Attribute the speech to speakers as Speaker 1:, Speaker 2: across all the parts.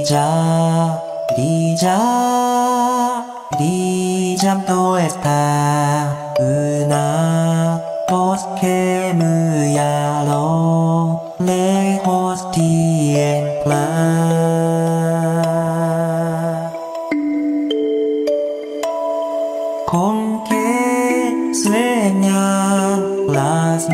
Speaker 1: brillando está una voz que muy a lo lejos tiembla. ¿Con qué sueñan las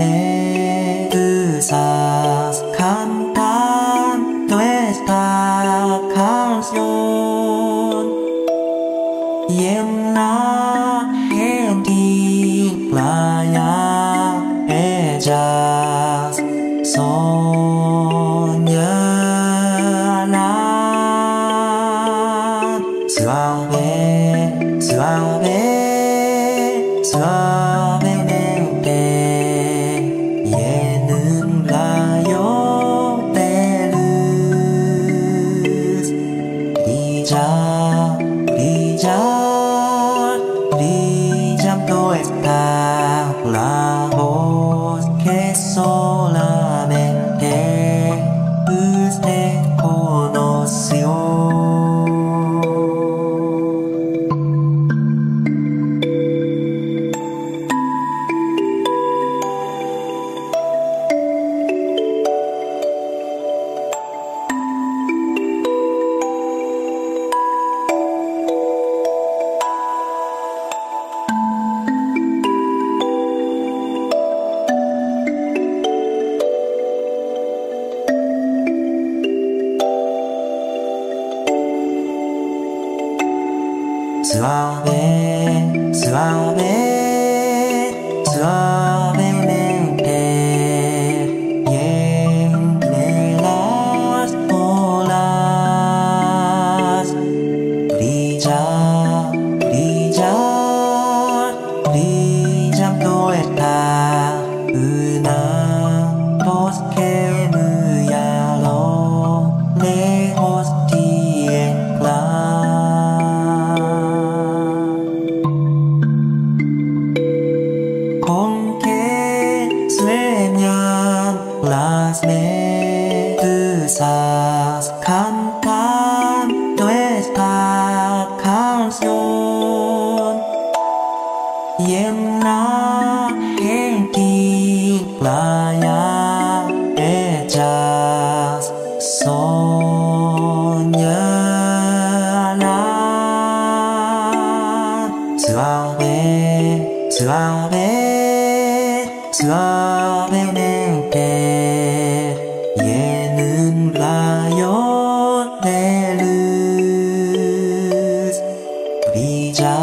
Speaker 1: medusas cantando esta canción? Y en la gentil playa ellas soñarán. Suave, suave, suavemente, y en un rayo de luz brillando está la voz que solamente usted conoció. Suave, suave, suavemente, y entre las olas brillando está una voz que muy a lo lejos tiembla. ¿Con qué sueñan las medusas cantando esta canción? Y en la gentil playa ellas soñarán. Suave, suave, suavemente, y en un rayo de luz brilla.